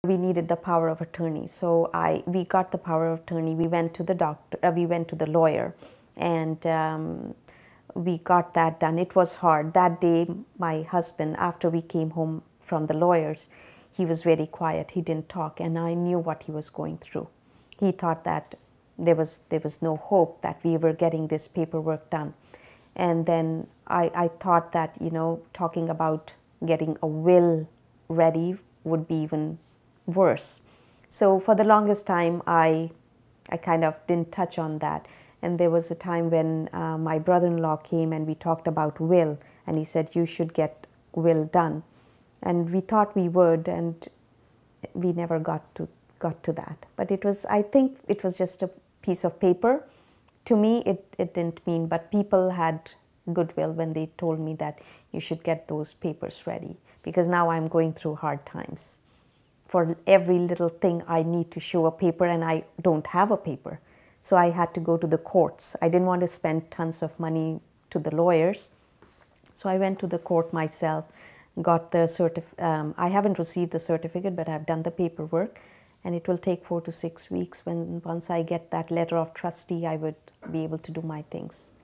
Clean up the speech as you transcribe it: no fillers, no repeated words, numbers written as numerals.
We needed the power of attorney, so we got the power of attorney. We went to the doctor, we went to the lawyer, and we got that done. It was hard. That day, my husband, after we came home from the lawyers, he was very quiet. He didn't talk, and I knew what he was going through. He thought that there was no hope that we were getting this paperwork done. And then I thought that, talking about getting a will ready would be even worse. So for the longest time, I kind of didn't touch on that. And there was a time when my brother-in-law came and we talked about will, and he said, you should get will done. And we thought we would, and we never got to that. But I think it was just a piece of paper. To me, it didn't mean, but people had goodwill when they told me that you should get those papers ready, because now I'm going through hard times. For every little thing, I need to show a paper, and I don't have a paper. So I had to go to the courts. I didn't want to spend tons of money to the lawyers. So I went to the court myself, got the I haven't received the certificate, but I've done the paperwork. And it will take 4 to 6 weeks. Once I get that letter of trustee, I would be able to do my things.